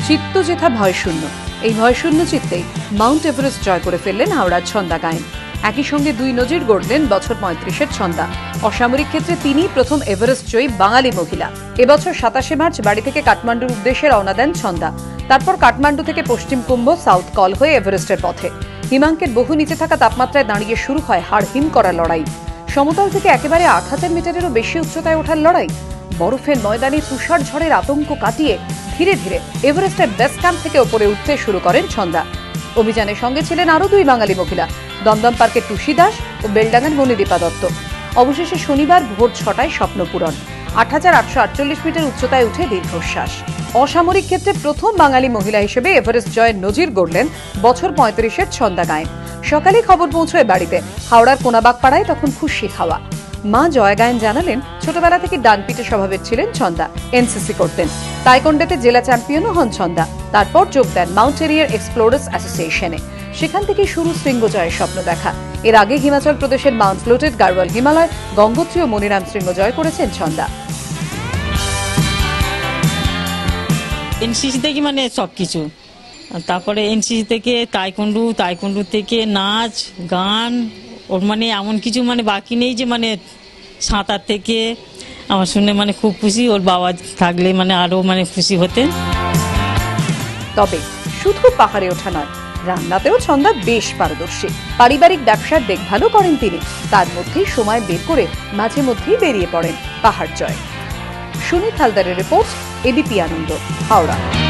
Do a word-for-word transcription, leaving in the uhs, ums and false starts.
চিত্ত যেথা ভয়শূন্য, এই ভয়শূন্য চিত্তেই মাউন্ট এভারেস্ট জয় করে ফেললেন হাওড়ার ছন্দা গায়েন। একই সঙ্গে দুই নজির গড়লেন বছর পঁয়ত্রিশের ছন্দা। অসামরিক ক্ষেত্রে তিনিই প্রথম এভারেস্ট জয়ী বাঙালি মহিলা। এবছর সাতাশে মার্চ বাড়ি থেকে কাঠমান্ডুর উদ্দেশ্যে রওনা দেন ছন্দা। তারপর কাঠমান্ডু থেকে পশ্চিম কুম্ভ সাউথ কল হয়ে এভারেস্টের পথে। হিমাঙ্কের বহু নিচে থাকা তাপমাত্রায় দাঁড়িয়ে শুরু হয় হাড় হিম করা লড়াই। সমতল থেকে একেবারে আট হাজার মিটারেরও বেশি উচ্চতায় ওঠার লড়াই। বরফের ময়দানে তুষার ঝড়ের আতঙ্ক কাটিয়ে ধীরে ধীরে এভারেস্টের বেস ক্যাম্প থেকে ওপরে উঠতে শুরু করেন ছন্দা। অভিযানের সঙ্গে ছিলেন আরও দুই বাঙালি মহিলা, দমদম পার্কের টুসি দাস ও বেলডাঙ্গার মনিদীপা দত্ত। অবশেষে শনিবার ভোর ছটায় স্বপ্ন পূরণ। আট হাজার আটশো আটচল্লিশ মিটার উচ্চতায় উঠে দীর্ঘশ্বাস। অসামরিক ক্ষেত্রে প্রথম বাঙালি মহিলা হিসেবে এভারেস্ট জয়ের নজির গড়লেন বছর পঁয়ত্রিশের ছন্দা গায়েন। সকালে খবর পৌঁছয় বাড়িতে। হাওড়ার কোনাবাগপাড়ায় তখন খুশি হাওয়া। মা জয়া গায়েন জানালেন, ছোটবেলা থেকে ডানপিটে স্বভাবের ছিলেন ছন্দা। এনসিসি করতেন। তাইকোন্ডোতে জেলা চ্যাম্পিয়নও হন ছন্দা। তারপর যোগ দেন মাউন্ট এরিয়ার এক্সপ্লোরার্স অ্যাসোসিয়েশনে। সেখান থেকে শুরু শৃঙ্গ জয়ের স্বপ্ন দেখা। এর আগে হিমাচল প্রদেশের মাউন্ট ফ্লোটেড, গাড়ওয়াল হিমালয়, গঙ্গোত্রী ও মনিরাম শৃঙ্গ জয় করেছেন ছন্দা। এনসিসি থেকে মানে সবকিছু, তারপরে এনসিসি থেকে তাইকোন্ডু, তাইকোন্ডু থেকে নাচ গান, ওর মানে এমন কিছু মানে বাকি নেই যে মানে সাঁতার থেকে আমার শুনে মানে খুব খুশি। ওর বাবা থাকলে মানে আরো মানে খুশি হতেন। তবে শুধু পাহাড়ে ওঠা নয়, রান্নাতেও ছন্দা বেশ পারদর্শী। পারিবারিক ব্যবসার দেখভালও করেন তিনি। তার মধ্যেই সময় বের করে মাঝে মধ্যেই বেরিয়ে পড়েন পাহাড় জয়। সুনীত হালদারের রিপোর্ট, এবিপি আনন্দ, হাওড়া।